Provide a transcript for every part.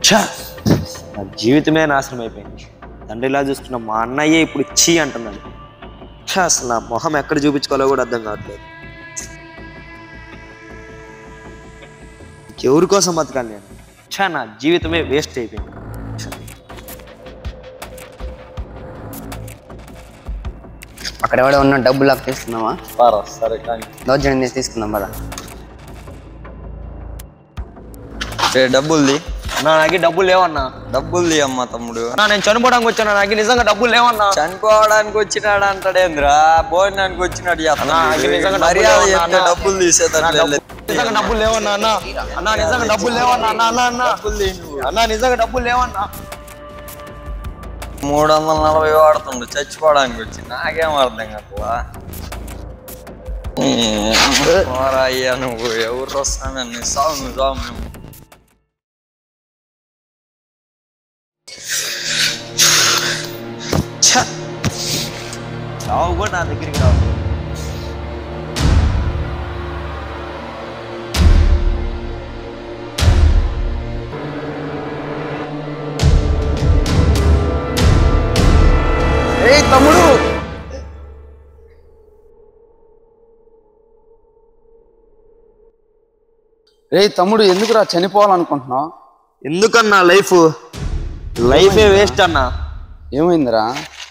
ఛా, నా జీవితమే నాశనం అయిపోయింది. తండ్రిలా చూస్తున్న మా అన్నయ్యే ఇప్పుడు ఇచ్చి అంటున్నాడు. ఛా, అసలు నా మొహం ఎక్కడ చూపించుకోవాలో కూడా అర్థం కావట్లేదు. ఎవరి కోసం బతకాలి నేను? ఛా, నా జీవితమే వేస్ట్ అయిపోయింది. అక్కడ ఎవడో ఉన్న డబ్బులు లాక్ తీసుకుందామా? సరే కానీ దౌర్జన్యం చేసి తీసుకుందాం కదా. డబ్బుల్ది నాకు డబ్బులు లేవన్నా. డబ్బుల్ది అమ్మా తమ్ముడు. నేను చనిపోవడానికి వచ్చాను, నాకు నిజంగా డబ్బులు లేవన్నా. చనిపోవడానికి వచ్చినాడు అంటాడేంద్రా, భోజనానికి వచ్చినాడు. డబ్బులు తీసేదాన్ని డబ్బులు లేవన్నా అన్న. అన్నా నిజంగా డబ్బులు లేవన్నా అన్న. అన్న అన్న అన్నా నిజంగా డబ్బులు లేవన్నా. 340 వాడుతుండు చచ్చిపోవడానికి వచ్చి. నాకేం అర్థం కదా అయ్యా, నువ్వు ఎవరు వస్తానని సాగు నువ్వు సాగు. మేము చావు కూడా నా దగ్గరికి రావు. తమ్ముడు, తమ్ముడు ఎందుకురా చనిపోవాలనుకుంటున్నావు? ఎందుకన్నా లైఫే వేస్ట్ అన్నా. ఏమైందిరా?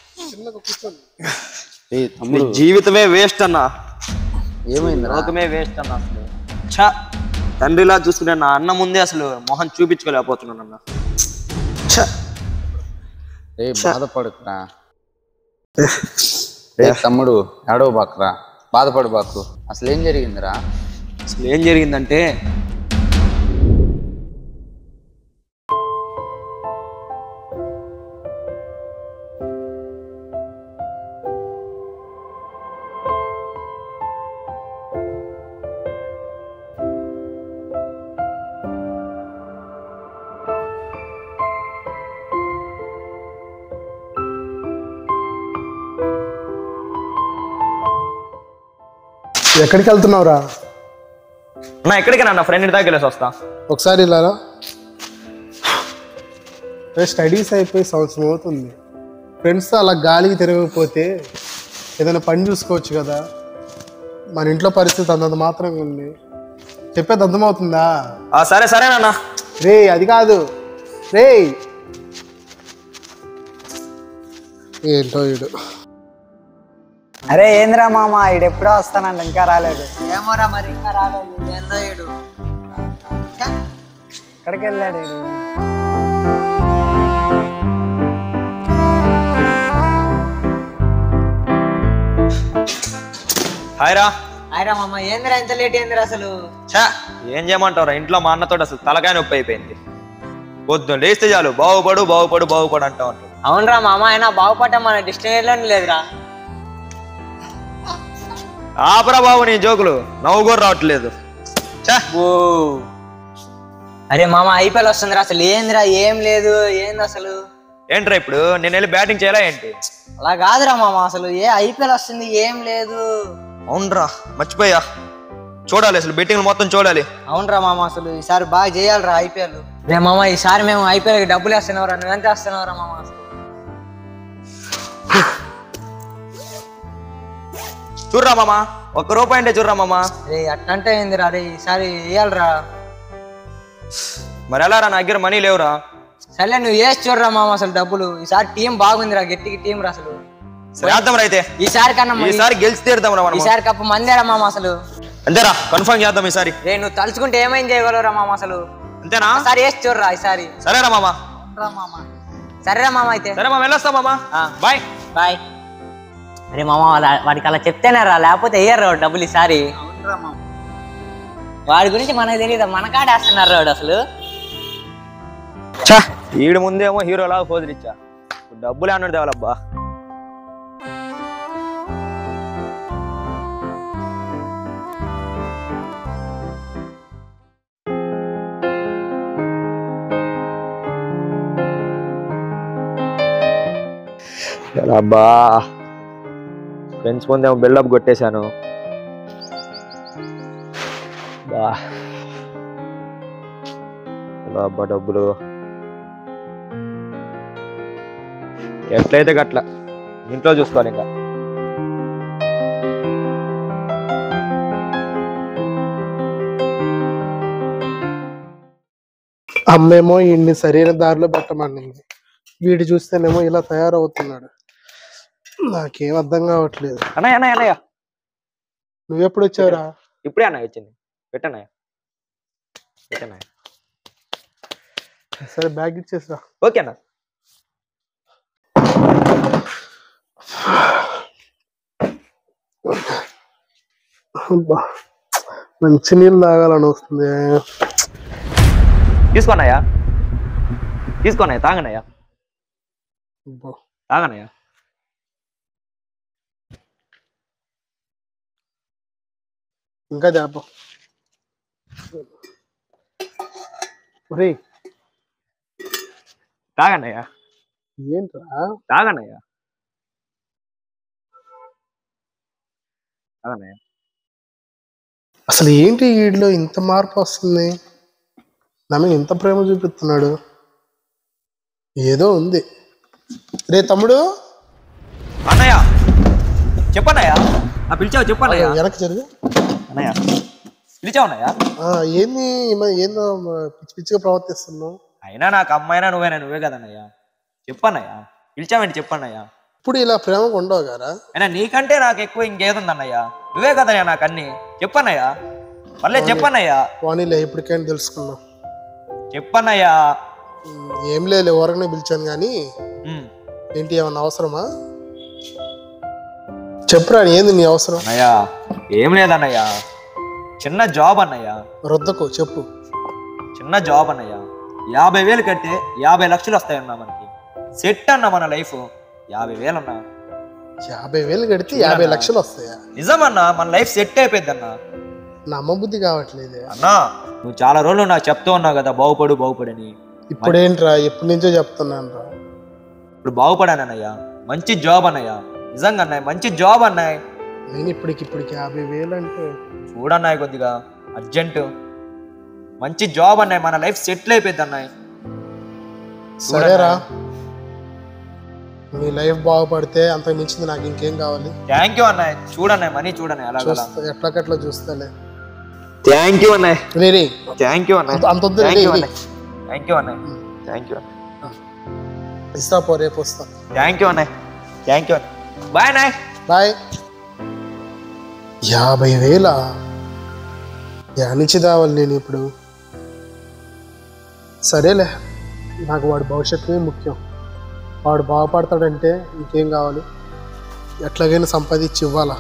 తమ్ముడు జీవితమే వేస్ట్ అన్నా. ఏమైందిరా? లోకమే వేస్ట్ అన్నా. అసలు ఛా, తండ్రిలా చూసుకునే నా అన్న ముందే అసలు మొహం చూపించుకోలేకపోతున్నాను అన్న. బాధపడుకురా తమ్ముడు, ఏడవ బాకురా, బాధపడు బాకు. అసలు ఏం జరిగిందిరా? అసలు ఏం జరిగిందంటే ఎక్కడికి వెళ్తున్నావురా? నా ఎక్కడికి నా ఫ్రెండ్ దగ్గర వెళ్ళేసి వస్తా. ఒకసారి ఇలారా. స్టడీస్ అయిపోయి సంవత్సరం అవుతుంది. ఫ్రెండ్స్తో అలా గాలికి తిరగకపోతే ఏదైనా పని చూసుకోవచ్చు కదా. మన ఇంట్లో పరిస్థితి అంతంత మాత్రంగా ఉంది. చెప్పేది అర్థమవుతుందా? సరే సరే నాన్న. రే అది కాదు రే. ఏంటో వీడు. అరే ఏంద్రా మామ, ఈడు ఎప్పుడో వస్తానండి, ఇంకా రాలేదు. ఏమోరా మరి, ఇంకా రాలేదు. ఏందో ఈడు ఎక్కడికి వెళ్ళాడు ఈడు? హాయ్ రా. ఆయరా మామ, ఏందిరా ఇంత లేట్ ఏందిరా అసలు? ఛా, ఏం చేయమంటావురా, ఇంట్లో మా అన్నతో అసలు తలకాయ నొప్పి అయిపోయింది. పొద్దున్న లేస్తే చాలు బాగుపడు బాగుపడు బాగుపడు అంటా ఉంటాడు. అవునరా మామ, అయినా బాగుపడ్డా మన డిక్షనరీలోనే లేదురా. ఆపరా బాబు నీ జోకులు, నవ్వు కూడా రావట్లేదు. అరే మామ, ఐపీఎల్ వస్తుందిరా. అసలు ఏందిరా, ఏం లేదు. ఏంది అసలు? ఏంట్రా ఇప్పుడు నేను వెళ్ళి బ్యాటింగ్ చేయాలా ఏంటి? అలా కాదురా మామ, అసలు ఐపీఎల్ వస్తుంది, ఏం లేదు. అవునరా, మర్చిపోయా. చూడాలి అసలు, బెట్టింగ్ మొత్తం చూడాలి. అవునరా మామ, అసలు ఈసారి బాగా చేయాలిరా ఐపీఎల్. రే మామ, ఈసారి మేము ఐపీఎల్కి డబ్బులు వేస్తున్నావురా. నువ్వెంత వేస్తున్నావురా మామ? అసలు చూడరా మామ, ₹1 అంటే చూడరా మామ. రే అట్లంటే ఏందిరా? రే ఈసారి వేయాలిరా. మరి ఎలా రా, నా దగ్గర మనీ లేవురా. సరే నువ్వు వేసి చూడరా మామ. అసలు డబ్బులు ఈసారి టీం బాగుందిరా, గట్టికి టీం రా. అసలు చేద్దాం రా అయితే. ఈసారి కన్నా ఈసారి గెలిచి తీరుదాం రా. ఈసారి కప్పు మందేరా మామ. అసలు అంతేరా, కన్ఫర్మ్ చేద్దాం ఈసారి. రే నువ్వు తలుచుకుంటే ఏమైనా చేయగలరా మామ? అసలు అంతేనా? ఈసారి వేసి చూడరా ఈసారి. సరేరా మామ. సరేరా మామ, అయితే సరే మామ, వెళ్ళొస్తా మామ. Bye bye. అరే మామ, వాడికి అలా చెప్తేనే రా, లేకపోతే వేయరు డబ్బులు ఈసారి. వాడి గురించి మనకు తెలియదు, మన కాడేస్తున్నారు వాడు అసలు. ఈడు ముందేమో హీరోలాగా పోదిరిచ్చా, డబ్బులే అన్నాడు దేవాలబ్బా. అబ్బా, ఫ్రెండ్స్ ముందేమో బిల్డప్ కొట్టేశాను. అబ్బా డబ్బులు ఎట్లయితే గట్ల ఇంట్లో చూసుకోవాలి ఇంకా. అమ్మేమో ఇన్ని సరైన దారిలో పెట్టమనింది, వీడు చూస్తేనేమో ఇలా తయారవుతున్నాడు. నాకేం అర్థం కావట్లేదు. అన్నయ్య అన్నయ్య అన్నయ్య నువ్వెప్పుడు వచ్చావురా? ఇప్పుడే అన్నయ్య వచ్చింది. పెట్టన్నయ్య పెట్టన్నయ్య. సరే బ్యాగ్ ఇచ్చేసిరా. ఓకే అన్న. మంచి నీళ్ళు తాగాలని వస్తుంది. తీసుకోనయ్యా తీసుకోనయ్య, తాగనయ్యా తాగనయ్యా. ఇంకా చేప తాగనయ్యా. ఏంట్రా? తాగనయ్యా తాగనయ్యా. అసలు ఏంటి వీడిలో ఇంత మార్పు వస్తుంది? నా మీద ఇంత ప్రేమ చూపిస్తున్నాడు, ఏదో ఉంది. రే తమ్ముడు. అన్నయ్య చెప్పన్నయ్యా. పిలిచావు చెప్పన్నయ్యా. వెనక్కి జరిగి అన్నయ్య పిలిచావున్నయ్యా. ఏంది ఏందో పిచ్చి పిచ్చిగా ప్రవర్తిస్తున్నావు? అయినా నాకు అమ్మాయినా నువ్వే కదన్నయ్యా. చెప్పన్నయ్యా పిలిచావండి చెప్పన్నయ్యా. ఇప్పుడు ఇలా ప్రేమగా ఉండవు గారా? అయినా నీకంటే నాకు ఎక్కువ ఇంకేదుందన్నయ్యా. నువ్వే కదయ్యా నాకు అన్ని. చెప్పన్నయ్యా మళ్ళీ చెప్పన్నయ్యా. వాణిలే ఇప్పటికైనా తెలుసుకున్నావు. చెప్పన్నయ్యా. ఏం లేదు, ఎవరికైనా పిలిచాను కానీ ఏంటి ఏమన్నా అవసరమా? చెప్పురా, ఏంది నీ అవసరం? అన్నయ్యా ఏం లేదన్నయ్యా, చిన్న జాబ్ అన్నయ్యా. రొద్దకు చెప్పు. చిన్న జాబ్ అన్నయ్యా. 50,000 కడితే 50 లక్షలు వస్తాయన్నా మనకి. సెట్ అన్న మన లైఫ్. 50,000 అన్నా. 50,000 కడితే 50 లక్షలు వస్తాయా? నిజమన్నా, మన లైఫ్ సెట్ అయిపోయింది అన్న. నమ్మబుద్ధి కావట్లేదే అన్నా. నువ్వు చాలా రోజులు నాకు చెప్తూ ఉన్నావు కదా బాగుపడని. ఇప్పుడేంట్రా? ఎప్పటి నుంచో చెప్తున్నాను రా. ఇప్పుడు బాగుపడాను అన్నయ్యా. మంచి జాబ్ అన్నయ్యా. నిజంగా అన్నయ్య మంచి జాబ్ అన్నాయ్. నేను ఇప్పటికి 50,000 అంటే చూడన్నాయి కొద్దిగా అర్జెంట్. మంచి జాబ్ అన్నాయి, మన లైఫ్ సెటిల్ అయిపోయింది అన్నాయి. సరేరా, మీ లైఫ్ బాగుపడితే అంత మించింది నాకు ఇంకేం కావాలి? థ్యాంక్ యూ అన్నాయ్. చూడన్నాయి మనీ చూడన్నాయి అలా ఎట్లాకట్లా చూస్తాలే. థ్యాంక్ యూ అన్నాయ్. థ్యాంక్ యూ అన్నాయ్. అంత థ్యాంక్ యూ అన్నాయ్. Thank you. ఇస్తా పో, రేపు వస్తా. థ్యాంక్ యూ అన్నాయ్. Thank you. బాయ్ అన్నాయ్. బాయ్. 50,000 నుంచి కావాలి నేను ఇప్పుడు? సరేలే, నాకు వాడి భవిష్యత్తునే ముఖ్యం. వాడు బాగుపడతాడంటే ఇంకేం కావాలి? ఎట్లాగైనా సంపాదించి ఇవ్వాలా.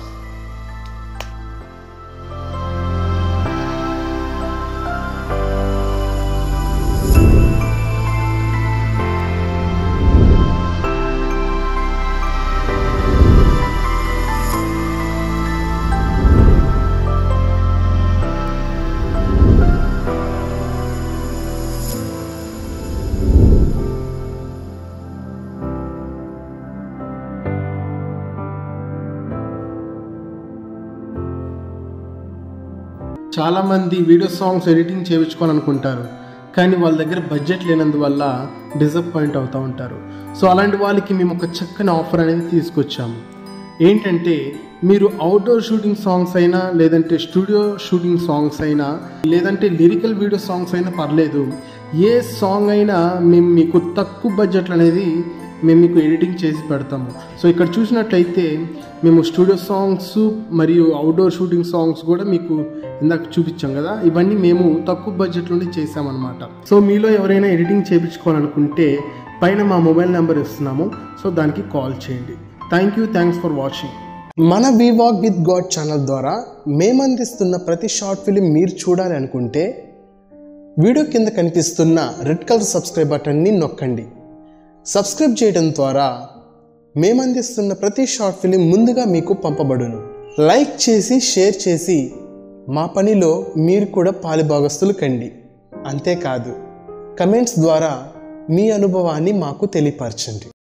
చాలామంది వీడియో సాంగ్స్ ఎడిటింగ్ చేయించుకోవాలనుకుంటారు, కానీ వాళ్ళ దగ్గర బడ్జెట్ లేనందువల్ల డిసప్పాయింట్ అవుతూ ఉంటారు. సో అలాంటి వాళ్ళకి మేము ఒక చక్కని ఆఫర్ అనేది తీసుకొచ్చాము. ఏంటంటే, మీరు అవుట్డోర్ షూటింగ్ సాంగ్స్ అయినా, లేదంటే స్టూడియో షూటింగ్ సాంగ్స్ అయినా, లేదంటే లిరికల్ వీడియో సాంగ్స్ అయినా పర్లేదు, ఏ సాంగ్ అయినా మేము మీకు తక్కువ బడ్జెట్లు అనేది మేము మీకు ఎడిటింగ్ చేసి పెడతాము. సో ఇక్కడ చూసినట్లయితే మేము స్టూడియో సాంగ్స్ మరియు అవుట్డోర్ షూటింగ్ సాంగ్స్ కూడా మీకు ఇందాక చూపించాం కదా, ఇవన్నీ మేము తక్కువ బడ్జెట్లోనే చేసామన్నమాట. సో మీలో ఎవరైనా ఎడిటింగ్ చేయించుకోవాలనుకుంటే పైన మా మొబైల్ నెంబర్ ఇస్తున్నాము, సో దానికి కాల్ చేయండి. Thanks for watching. మన వీవాక్ విత్ గాడ్ ఛానల్ ద్వారా మేము అందిస్తున్న ప్రతి షార్ట్ ఫిలిం మీరు చూడాలి అనుకుంటే వీడియో కింద కనిపిస్తున్న రెడ్ కలర్ సబ్స్క్రైబ్ బటన్ని నొక్కండి. సబ్స్క్రైబ్ చేయడం ద్వారా మేము అందిస్తున్న ప్రతి షార్ట్ ఫిలిం ముందుగా మీకు పంపబడును. లైక్ చేసి షేర్ చేసి మా పనిలో మీరు కూడా పాలుభాగస్తులు కండి. అంతేకాదు, కమెంట్స్ ద్వారా మీ అనుభవాన్ని మాకు తెలియపరచండి.